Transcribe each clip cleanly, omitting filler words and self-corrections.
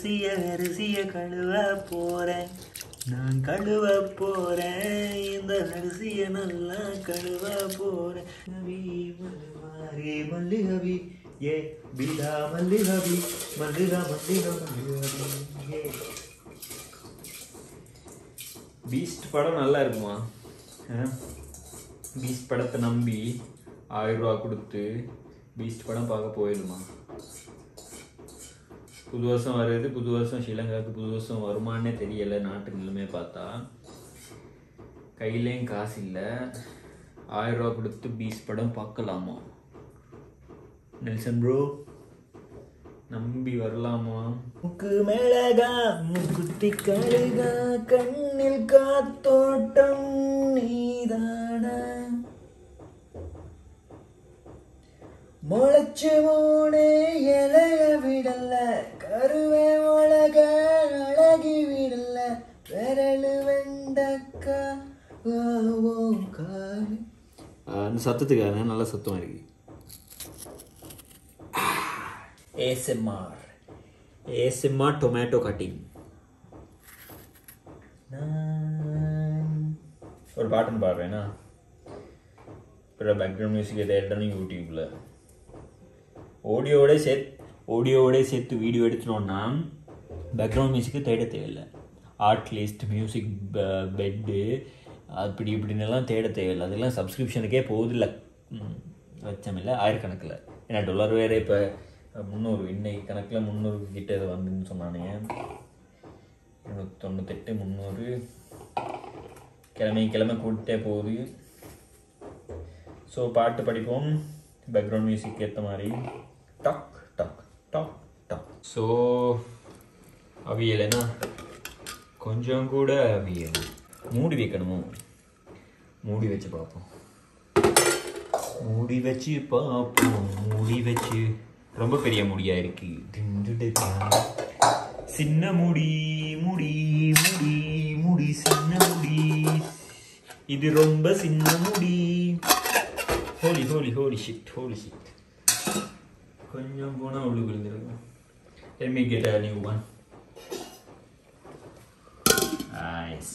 அரிசிய கழுவ போறேன் நான் கழுவ போறேன் இந்த அரிசிய நல்லா கழுவ போறேன் மாறி மல்லிகவி ஏ பீடா மல்லிகவி மல்லிகா மல்லிகா மல்லிகவி ஏ பீஸ்ட் படம் நல்லா இருக்குமா? பீஸ்ட் படத்தை நம்பி 1000 ரூபா கொடுத்து பீஸ்ட் படம் பார்க்க போயிடுமா? புது வருஷம் வருது, புது வருஷம் ஸ்ரீலங்காவுக்கு புது வருஷம் வருமானே தெரியலை. நாட்டு நிலைமை பார்த்தா கையிலேயும் காசு இல்லை. 1000 ரூபா கொடுத்து பீஸ்ட் படம் பார்க்கலாமா? நெல்சன் ப்ரோ நம்பி வரலாமா? முக்கு மிளகா முக்குத்தி கழுகா கண்ணில் காத்தோட்டம் நீதான முளைச்சு மூணு இலைய விடல கருவே உலக அழகி விடல விரலு வெண்டக்கா காலு. அந்த சத்தத்துக்காக நல்ல சத்தம் இருக்கு. ASMR tomato cutting. ஒரு பாட்டுன்னு பாடுறேன்னா அப்புறம் பேக்ரவுண்ட் மியூசிக்கை தேடணும் யூடியூப்பில். ஆடியோவோட சேர்த்து வீடியோ எடுத்துனோன்னா பேக்ரவுண்ட் மியூசிக்கு தேட தேவையில்லை. ஆர்ட் லிஸ்ட் மியூசிக் பெட்டு அப்படி இப்படின்னெல்லாம் தேட தேவையில்லை. அதெல்லாம் சப்ஸ்கிரிப்ஷனுக்கே போகுதில்லை, வச்சமில்லை ஆயிரக்கணக்கில். ஏன்னா $1 வேறு இப்போ 300 இன்னைக்கு கணக்கில் 300 கிட்ட வந்துன்னு சொன்னானே. 298 300 கிழமை கூட்டே போகுது. ஸோ பாட்டு படிப்போம் பேக்ரவுண்ட் மியூசிக் ஏற்ற மாதிரி. டாக் டாக் டாக் டாக். ஸோ அவியலைன்னா கொஞ்சம் கூட அவியல் மூடி வைக்கணுமோ? மூடி வச்சு பார்ப்போம். மூடி வச்சு ரொம்ப பெரிய முடியா இருக்கு. சின்ன முடி முடி முடி முடி சின்ன முடி, இது ரொம்ப சின்ன முடி. Holy holy holy shit holy shit. கொஞ்சம் போனா உள்ளுக்கு விழுந்துருக்கும். Let me get a new one. Nice.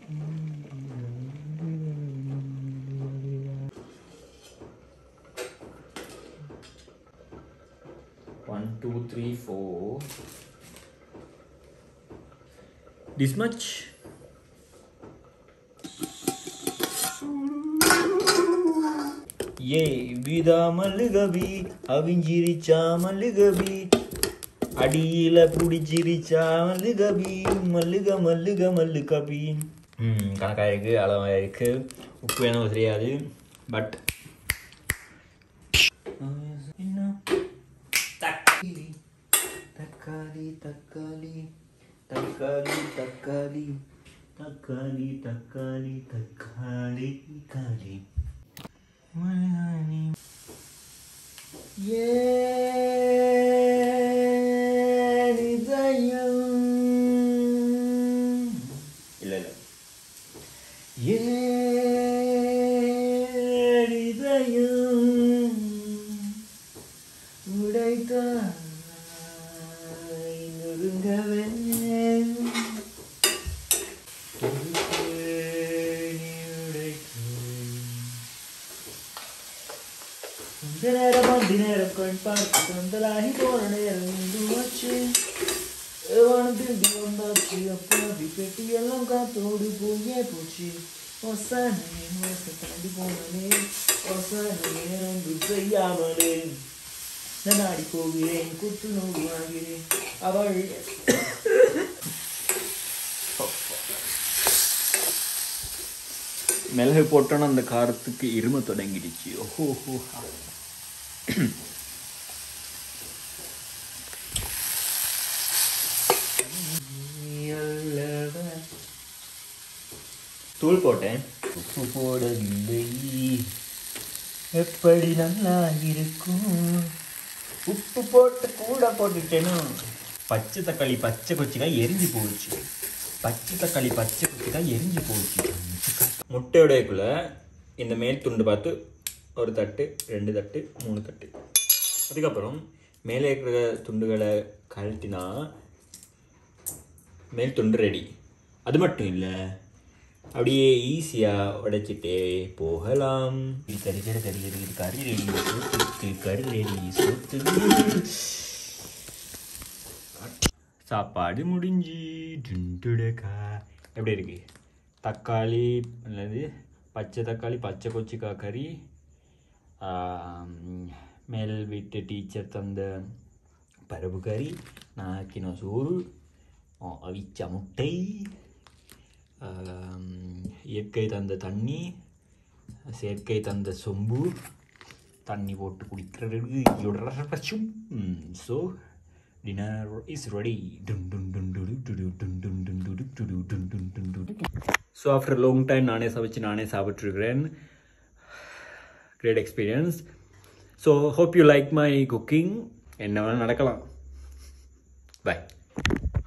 1 2 3 4 this much. ஏ விதா மல்லுகவி அவிஞ்சிரிச்சா மல்லுகவி அடியில புடிச்சிரிச்சா மல்லுகவி மல்லுக மல்லுக மல்லுகவி. கணக்காக இருக்கு, அளவாக இருக்கு. உப்பு வேணும் தெரியாது. பட் தக்காளி தக்காளி தக்காளி தக்காளி தக்காளி தக்காளி தக்காளி தக்காளி மலையாளி. இல்ல இல்ல உடைத்தா நேரம் கண் பார்த்து தந்தலாகி போன நேரம் வச்சு வானத்தில் வந்தாச்சு. அப்பாவி பெட்டி எல்லாம் காத்தோடு போயே போச்சு. தாண்டி போனே நேரம் செய்யாமலே நாடி போகிறேன் குத்து நோடு ஆகிறேன். அவள் மிளகு போட்டோன்னு அந்த காரத்துக்கு இரும தொடங்கிடுச்சு. ஓஹோ தூள் போட்டேன், உப்பு போடவில்லை. எப்படி நல்லா இருக்கும். உப்பு போட்டு கூட போட்டுட்டேனோ. பச்சை தக்காளி பச்சை கொச்சிக்காய் எரிஞ்சு போச்சு. முட்டையோடையக்குள்ள இந்த மேல் துண்டு பார்த்து 1 தட்டு 2 தட்டு 3 தட்டு. அதுக்கப்புறம் மேலே இருக்கிற துண்டுகளை கழட்டினா மேல் துண்டு ரெடி. அது மட்டும் இல்லை, அப்படியே ஈஸியாக உடைச்சிட்டே போகலாம். கறி ரெடி, கறி ரெடி, சாப்பாடு முடிஞ்சு. டுண்டுடக்கா எப்படி இருக்கு? தக்காளி அல்லது பச்சை தக்காளி, பச்சை கொச்சிக்காய் கறி, மேல் வீட்டு டீச்சர் தந்த பருப்பு கறி, நாக்கின சோறு, அவிச்ச முட்டை, இயற்கை தந்த தண்ணி, செயற்கை தந்த சொம்பு, தண்ணி போட்டு குடிக்கிறது. So dinner is ready. So after long time நானே சமைச்சு நானே சாப்பிட்ருக்கிறேன். Great experience. So hope you like my cooking. என்ன வேணால் நடக்கலாம். பாய்.